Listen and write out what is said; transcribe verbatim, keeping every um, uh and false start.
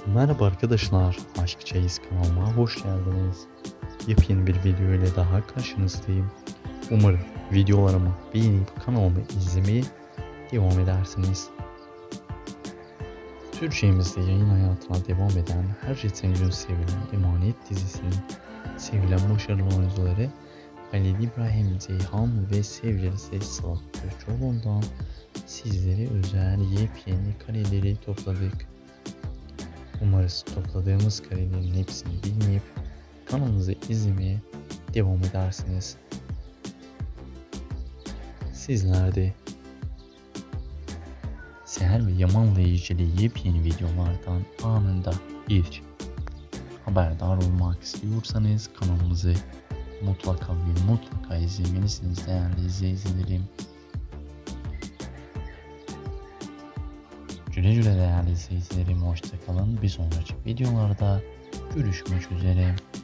Merhaba arkadaşlar, Aşk Çeyiz kanalıma hoş geldiniz. Yepyeni bir video ile daha karşınızdayım. Umarım videolarımı beğenip kanalımı izlemeye devam edersiniz. Türkçemizde yayın hayatına devam eden her geçen gün sevilen Emanet dizisinin sevilen başarılı oyuncuları Halil İbrahim Ceyhan ve sevgilisi Sıla Türkoğlu'ndan sizlere özel yepyeni kareleri topladık. Umarız topladığımız karelerin hepsini dinleyip kanalımızı izlemeye devam edersiniz. Sizler de Seher ve Yaman'la ilgili yepyeni videolardan anında ilk haberdar olmak istiyorsanız kanalımızı mutlaka ve mutlaka izlemelisiniz değerli izleyicilerim. Güle güle değerli izleyicilerim, hoşça kalın. Bir sonraki videolarda görüşmek üzere.